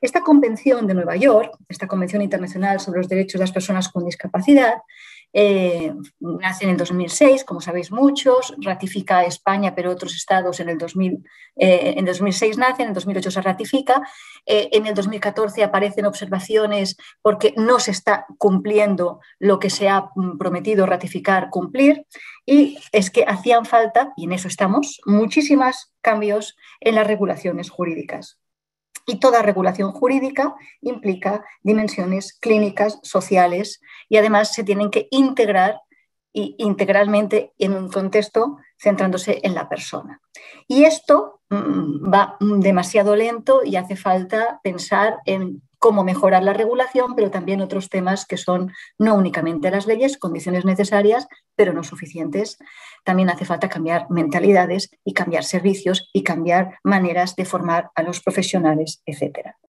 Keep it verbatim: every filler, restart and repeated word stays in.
Esta Convención de Nueva York, esta Convención Internacional sobre los Derechos de las Personas con Discapacidad, eh, nace en el dos mil seis, como sabéis muchos, ratifica España, pero otros estados en el dos mil, eh, en dos mil seis nace, en el dos mil ocho se ratifica, eh, en el dos mil catorce aparecen observaciones porque no se está cumpliendo lo que se ha prometido ratificar, cumplir, y es que hacían falta, y en eso estamos, muchísimos cambios en las regulaciones jurídicas. Y toda regulación jurídica implica dimensiones clínicas, sociales, y además se tienen que integrar y integralmente en un contexto centrándose en la persona. Y esto mmm, va demasiado lento y hace falta pensar en cómo mejorar la regulación, pero también otros temas que son no únicamente las leyes, condiciones necesarias, pero no suficientes. También hace falta cambiar mentalidades y cambiar servicios y cambiar maneras de formar a los profesionales, etcétera.